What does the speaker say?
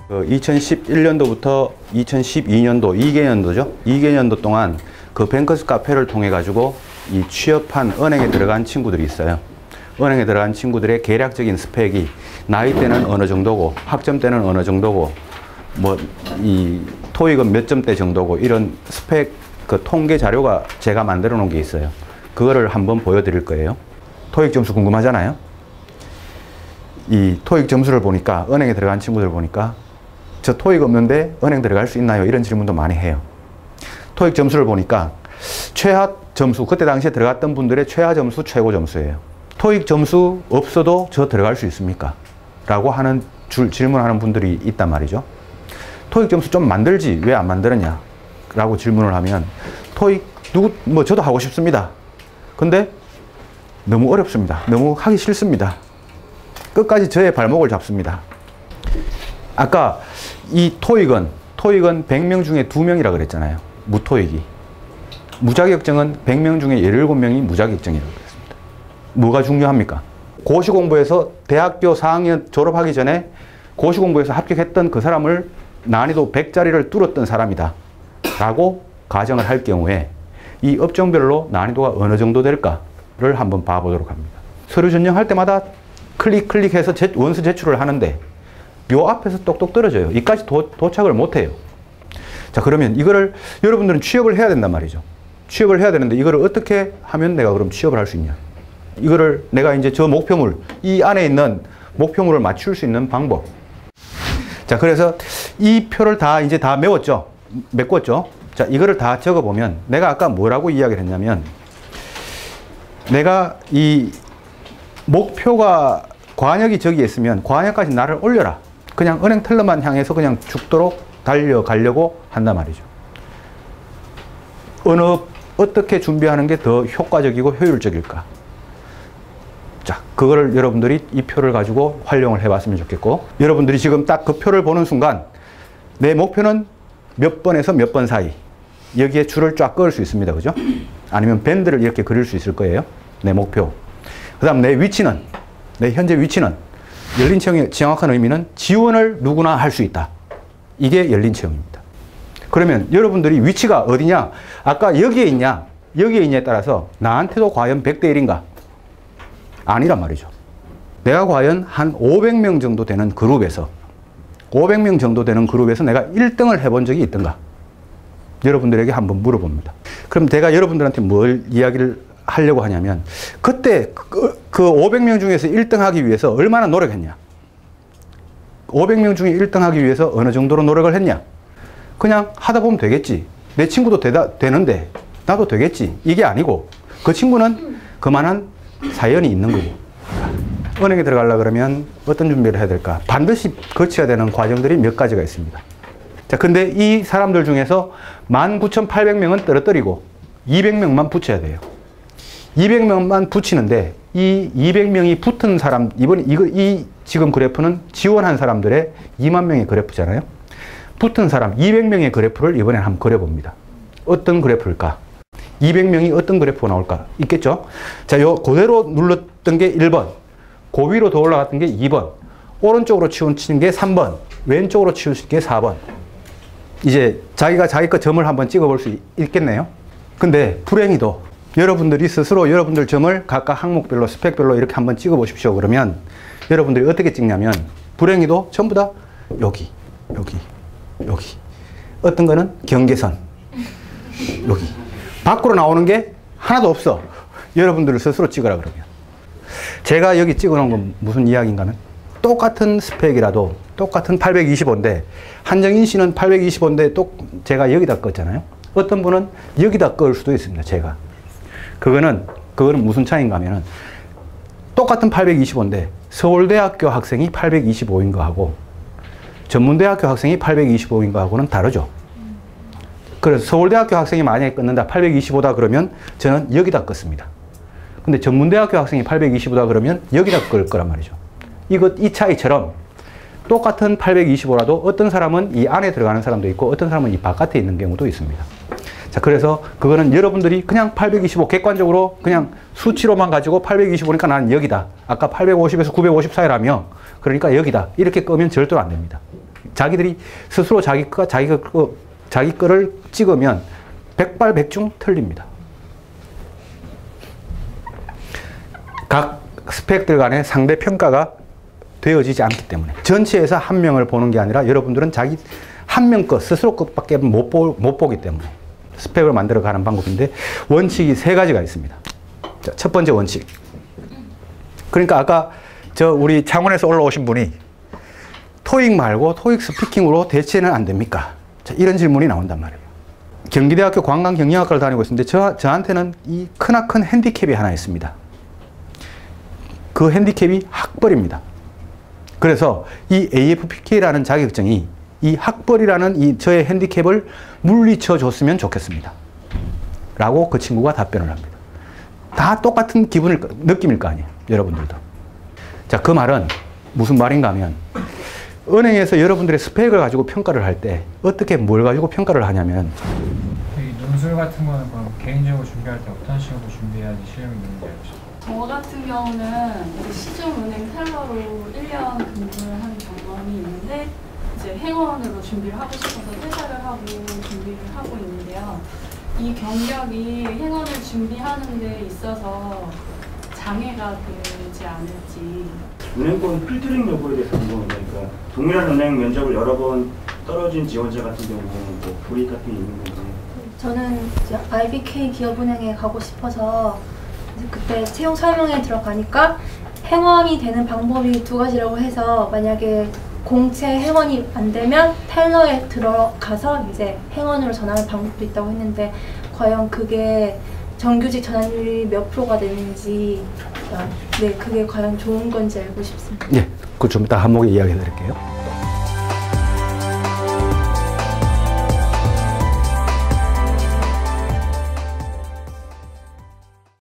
2011년도부터 2012년도 2개년도죠. 2개년도 동안 그 뱅커스 카페를 통해 가지고 이 취업한 은행에 들어간 친구들이 있어요. 은행에 들어간 친구들의 계략적인 스펙이 나이대는 어느 정도고 학점대는 어느 정도고 뭐 이 토익은 몇 점대 정도고 이런 스펙 그 통계 자료가 제가 만들어 놓은 게 있어요. 그거를 한번 보여드릴 거예요. 토익 점수 궁금하잖아요. 이 토익 점수를 보니까 은행에 들어간 친구들 보니까 저 토익 없는데 은행 들어갈 수 있나요? 이런 질문도 많이 해요. 토익 점수를 보니까 최하 점수, 그때 당시에 들어갔던 분들의 최하 점수, 최고 점수예요. 토익 점수 없어도 저 들어갈 수 있습니까? 라고 하는 질문하는 분들이 있단 말이죠. 토익 점수 좀 만들지 왜 안 만들었냐? 라고 질문을 하면 토익 저도 하고 싶습니다. 근데 너무 어렵습니다. 너무 하기 싫습니다. 끝까지 저의 발목을 잡습니다. 아까 이 토익은 100명 중에 2명이라 그랬잖아요. 무토익이. 무자격증은 100명 중에 17명이 무자격증이라고 그랬습니다. 뭐가 중요합니까? 고시공부에서 대학교 4학년 졸업하기 전에 고시공부에서 합격했던 그 사람을 난이도 100짜리를 뚫었던 사람이다 라고 가정을 할 경우에 이 업종별로 난이도가 어느 정도 될까를 한번 봐보도록 합니다. 서류 전형할 때마다 클릭해서 원서 제출을 하는데 요 앞에서 똑똑 떨어져요. 이까지 도착을 못해요. 자, 그러면 이거를 여러분들은 취업을 해야 된단 말이죠. 취업을 해야 되는데 이거를 어떻게 하면 내가 그럼 취업을 할 수 있냐. 이거를 내가 이제 저 목표물, 이 안에 있는 목표물을 맞출 수 있는 방법. 자, 그래서 이 표를 이제 다 메웠죠. 메꿨죠. 자, 이거를 다 적어보면 내가 아까 뭐라고 이야기를 했냐면 내가 이 목표가 관역이 저기 있으면 관역까지 나를 올려라. 그냥 은행 텔러만 향해서 그냥 죽도록 달려가려고 한단 말이죠. 어떻게 준비하는 게 더 효과적이고 효율적일까? 자, 그거를 여러분들이 이 표를 가지고 활용을 해봤으면 좋겠고, 여러분들이 지금 딱 그 표를 보는 순간 내 목표는 몇 번에서 몇 번 사이, 여기에 줄을 쫙 그을 수 있습니다. 그죠? 아니면 밴드를 이렇게 그릴 수 있을 거예요. 내 목표. 그 다음 내 위치는, 내 현재 위치는, 열린 채용의 정확한 의미는 지원을 누구나 할 수 있다. 이게 열린 채용입니다. 그러면 여러분들이 위치가 어디냐? 아까 여기에 있냐에 따라서 나한테도 과연 100대 1인가? 아니란 말이죠. 내가 과연 한 500명 정도 되는 그룹에서 500명 정도 되는 그룹에서 내가 1등을 해본 적이 있던가? 여러분들에게 한번 물어봅니다. 그럼 제가 여러분들한테 뭘 이야기를 하려고 하냐면 그때 그 500명 중에서 1등 하기 위해서 얼마나 노력했냐? 500명 중에 1등 하기 위해서 어느 정도로 노력을 했냐? 그냥 하다 보면 되겠지. 내 친구도 되는데 나도 되겠지. 이게 아니고 그 친구는 그만한 사연이 있는 거고. 은행에 들어가려고 그러면 어떤 준비를 해야 될까? 반드시 거쳐야 되는 과정들이 몇 가지가 있습니다. 자, 근데 이 사람들 중에서 19,800명은 떨어뜨리고 200명만 붙여야 돼요. 200명만 붙이는데 이 200명이 붙은 사람, 이 지금 그래프는 지원한 사람들의 2만 명의 그래프잖아요. 붙은 사람 200명의 그래프를 이번에 한번 그려봅니다. 어떤 그래프일까? 200명이 어떤 그래프가 나올까? 있겠죠? 자, 그대로 눌렀던 게 1번. 그 위로 더 올라갔던 게 2번. 오른쪽으로 치우친 게 3번. 왼쪽으로 치우친 게 4번. 이제 자기가 자기 거 점을 한번 찍어볼 수 있겠네요. 근데 불행히도 여러분들이 스스로 여러분들 점을 각각 항목별로 스펙별로 이렇게 한번 찍어 보십시오. 그러면 여러분들이 어떻게 찍냐면 불행히도 전부 다 여기. 어떤 거는 경계선. 여기. 밖으로 나오는 게 하나도 없어. 여러분들을 스스로 찍으라 그러면. 제가 여기 찍어 놓은 건 무슨 이야기인가 하면 똑같은 스펙이라도 똑같은 825인데 한정인 씨는 825인데 또 제가 여기다 껐잖아요. 어떤 분은 여기다 끌 수도 있습니다. 제가. 그거는 무슨 차이인가 하면은 똑같은 825인데 서울대학교 학생이 825인 거하고 전문대학교 학생이 825인 거하고는 다르죠. 그래서 서울대학교 학생이 만약에 끊는다 825다 그러면 저는 여기다 껐습니다. 근데 전문대학교 학생이 825다 그러면 여기다 끌 거란 말이죠. 이 차이처럼 똑같은 825라도 어떤 사람은 이 안에 들어가는 사람도 있고 어떤 사람은 이 바깥에 있는 경우도 있습니다. 자, 그래서 그거는 여러분들이 그냥 825 객관적으로 그냥 수치로만 가지고 825니까 나는 여기다. 아까 850에서 950 사이라며 그러니까 여기다. 이렇게 끄면 절대로 안 됩니다. 자기들이 스스로 자기 거를 찍으면 백발백중 틀립니다. 각 스펙들 간의 상대 평가가 되어지지 않기 때문에 전체에서 한 명을 보는 게 아니라 여러분들은 자기 한 명 것, 스스로 것밖에 못 보기 때문에 스펙을 만들어 가는 방법인데 원칙이 3가지가 있습니다. 자, 첫 번째 원칙. 그러니까 아까 우리 창원에서 올라오신 분이 토익 말고 토익 스피킹으로 대체는 안 됩니까? 자, 이런 질문이 나온단 말이에요. 경기대학교 관광경영학과를 다니고 있는데 저한테는 이 크나큰 핸디캡이 하나 있습니다. 그 핸디캡이 학벌입니다. 그래서 이 AFPK라는 자격증이 이 학벌이라는 이 저의 핸디캡을 물리쳐 줬으면 좋겠습니다. 라고 그 친구가 답변을 합니다. 다 똑같은 느낌일 거 아니에요. 여러분들도. 자, 그 말은 무슨 말인가 하면 은행에서 여러분들의 스펙을 가지고 평가를 할 때 어떻게 뭘 가지고 평가를 하냐면 이 논술 같은 거는 그럼 개인적으로 준비할 때 어떤 식으로 준비해야지 시험이 되는지 알죠? 저 같은 경우는 시중은행 텔러로 1년 근무를 한 경험이 있는데 이제 행원으로 준비를 하고 싶어서 퇴사를 하고 준비를 하고 있는데요. 이 경력이 행원을 준비하는 데 있어서 장애가 되지 않을지. 은행권 필터링 여부에 대해서 궁금합니다. 동일한 은행 면접을 여러 번 떨어진 지원자 같은 경우는 뭐 불이익 같은 게 있는 건지. 저는 이제 IBK 기업은행에 가고 싶어서 그때 채용 설명에 들어가니까 행원이 되는 방법이 2가지라고 해서 만약에 공채 행원이 안 되면 텔러에 들어가서 이제 행원으로 전환하는 방법도 있다고 했는데 과연 그게 정규직 전환율이 몇 프로가 되는지 네, 그게 과연 좋은 건지 알고 싶습니다. 네, 그 좀 이따 한목에 이야기해 드릴게요.